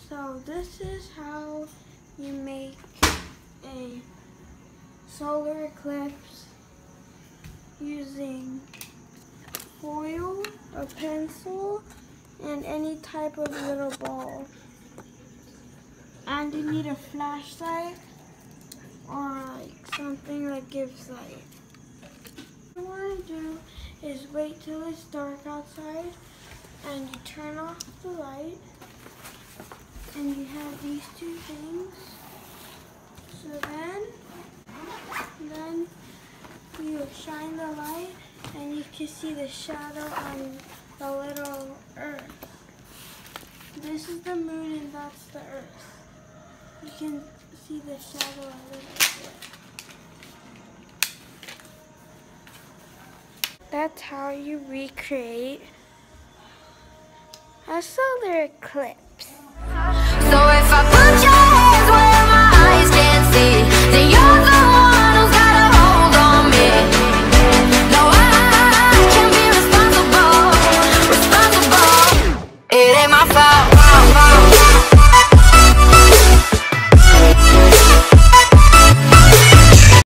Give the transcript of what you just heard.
So this is how you make a solar eclipse using foil, a pencil, and any type of little ball. And you need a flashlight or like something that gives light. What you want to do is wait till it's dark outside and you turn off the light and you have these two things. So then you shine the light and you can see the shadow on the little earth. This is the moon and that's the earth. You can see the shadow a little bit. That's how you recreate a solar eclipse.